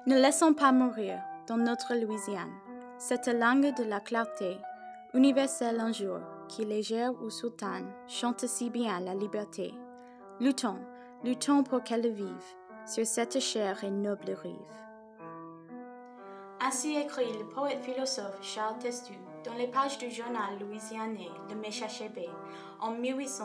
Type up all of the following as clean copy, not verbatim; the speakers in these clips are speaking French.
Ne laissons pas mourir dans notre Louisiane cette langue de la clarté, universelle un jour, qui légère ou sultane chante si bien la liberté. Luttons, luttons pour qu'elle vive sur cette chère et noble rive. Ainsi écrit le poète philosophe Charles Testu dans les pages du journal louisianais Le Méchachébé en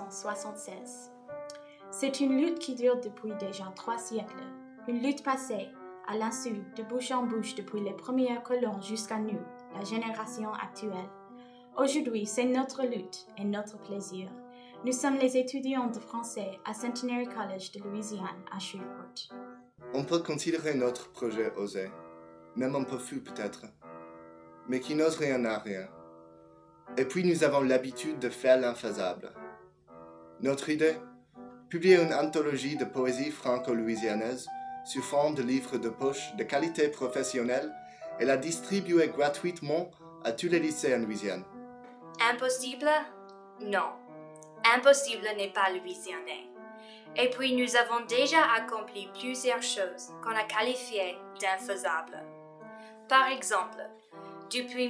1876. C'est une lutte qui dure depuis déjà 3 siècles, une lutte passée à l'insu de bouche en bouche depuis les premiers colons jusqu'à nous, la génération actuelle. Aujourd'hui, c'est notre lutte et notre plaisir. Nous sommes les étudiants de français à Centenary College de Louisiane à Shreveport. On peut considérer notre projet osé, même un peu fou peut-être, mais qui n'ose rien à rien. Et puis nous avons l'habitude de faire l'infaisable. Notre idée, publier une anthologie de poésie franco-louisianaise sous forme de livres de poche de qualité professionnelle et la distribuer gratuitement à tous les lycées en Louisiane. Impossible? Non. Impossible n'est pas louisianais. Et puis nous avons déjà accompli plusieurs choses qu'on a qualifiées d'infaisables. Par exemple, depuis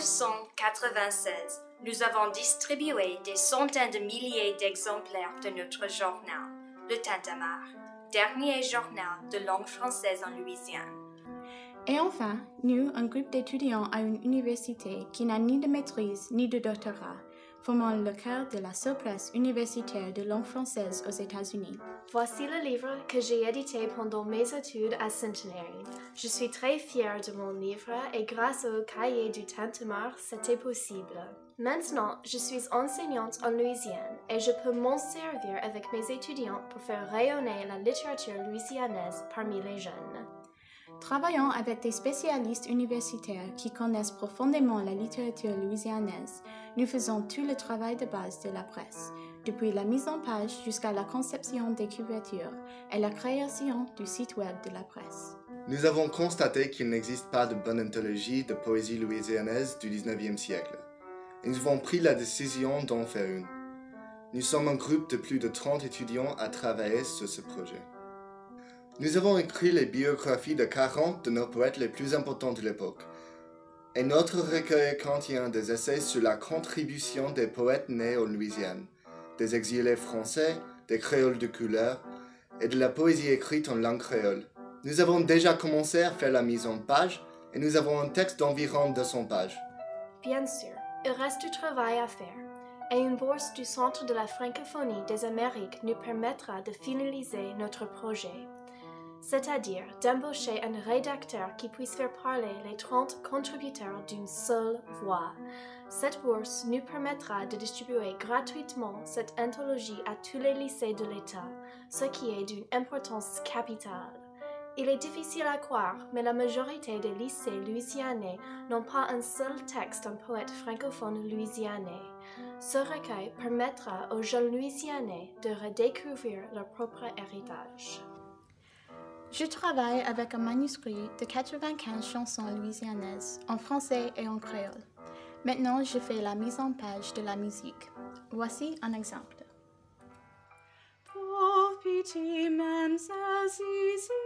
1996, nous avons distribué des centaines de milliers d'exemplaires de notre journal, le Tintamarre, dernier journal de langue française en Louisiane. Et enfin, nous, un groupe d'étudiants à une université qui n'a ni de maîtrise ni de doctorat, formons le cœur de la seule presse universitaire de langue française aux États-Unis. Voici le livre que j'ai édité pendant mes études à Centenary. Je suis très fière de mon livre et grâce au cahier du Tintamarre, c'était possible. Maintenant, je suis enseignante en Louisiane et je peux m'en servir avec mes étudiants pour faire rayonner la littérature louisianaise parmi les jeunes. Travaillons avec des spécialistes universitaires qui connaissent profondément la littérature louisianaise. Nous faisons tout le travail de base de la presse, depuis la mise en page jusqu'à la conception des couvertures et la création du site web de la presse. Nous avons constaté qu'il n'existe pas de bonne anthologie de poésie louisianaise du 19e siècle. Et nous avons pris la décision d'en faire une. Nous sommes un groupe de plus de 30 étudiants à travailler sur ce projet. Nous avons écrit les biographies de 40 de nos poètes les plus importants de l'époque. Et notre recueil contient des essais sur la contribution des poètes nés en Louisiane, des exilés français, des créoles de couleur et de la poésie écrite en langue créole. Nous avons déjà commencé à faire la mise en page et nous avons un texte d'environ 200 pages. Bien sûr, il reste du travail à faire. Et une bourse du Centre de la francophonie des Amériques nous permettra de finaliser notre projet. C'est-à-dire d'embaucher un rédacteur qui puisse faire parler les 30 contributeurs d'une seule voix. Cette bourse nous permettra de distribuer gratuitement cette anthologie à tous les lycées de l'État, ce qui est d'une importance capitale. Il est difficile à croire, mais la majorité des lycées louisianais n'ont pas un seul texte d'un poète francophone louisianais. Ce recueil permettra aux jeunes louisianais de redécouvrir leur propre héritage. Je travaille avec un manuscrit de 95 chansons louisianaises, en français et en créole. Maintenant, je fais la mise en page de la musique. Voici un exemple. Pauvre petit mademoiselle Zizi,